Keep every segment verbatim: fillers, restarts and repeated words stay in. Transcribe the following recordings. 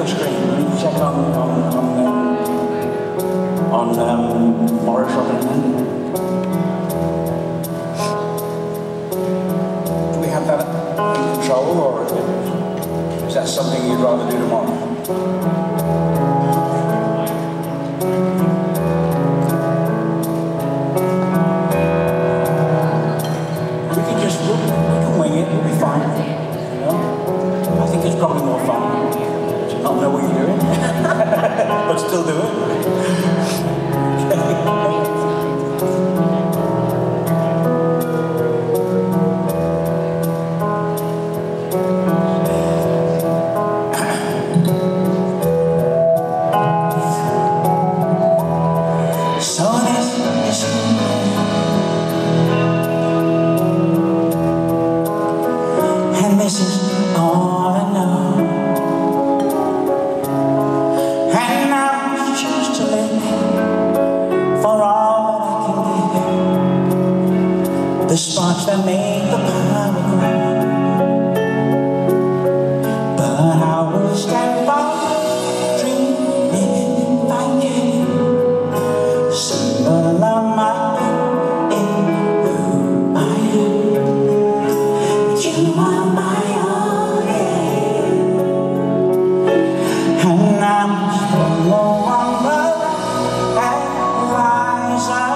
screen. Check on on on, um, on um, Morris Robin. Do we have that in control, or is that something you'd rather do tomorrow? We can just we can wing it. We'll be fine. You know, I think it's probably more fun. Not know what you're doing, but still do it. So this is and this is all I know. The sparks that make the power grow. But I will stand by, dreaming if I can. Symbol of my in who I am. You are my only, and I'm no one but that lies ahead.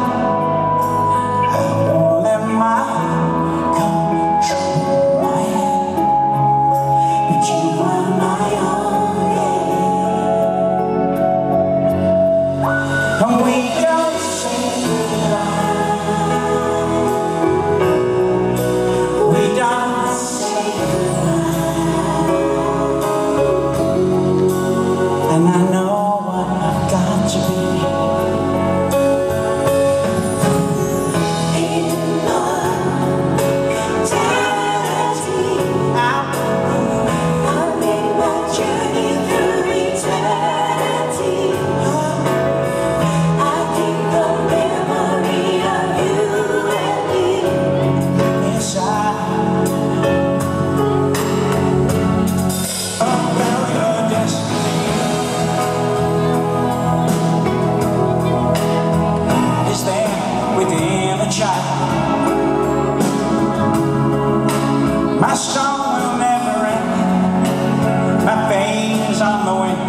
My song will never end. My fame's on the wind.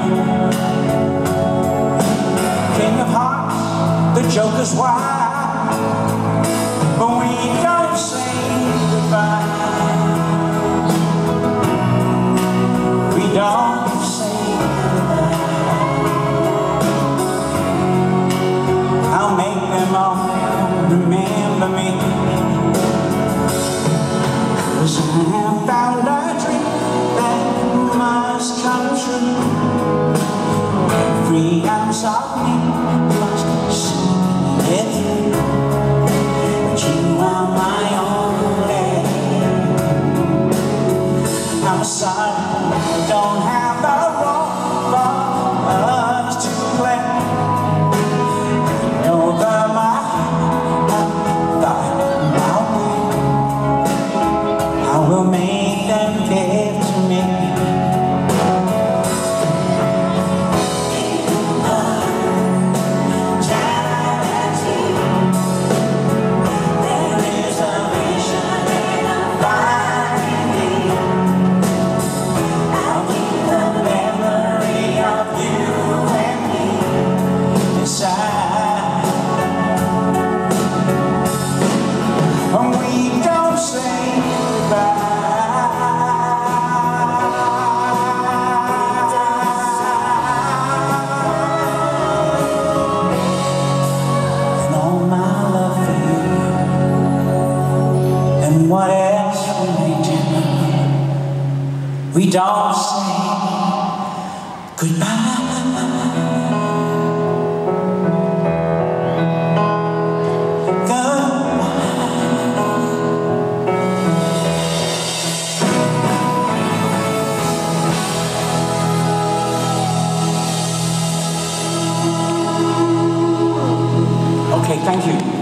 King of hearts, the joker's wild, but we don't say goodbye. We don't say goodbye. I'll make them all remember me. Cause I have found a dream that must come true. Every ounce of me must see it through. But you are my only. I'm sorry I don't have the role for us to play. You know that my will make them give to me. There is a vision and a finding. I'll keep the memory of you and me inside. And we don't say goodbye. What else we may do, we don't say goodbye. Goodbye. Okay, thank you.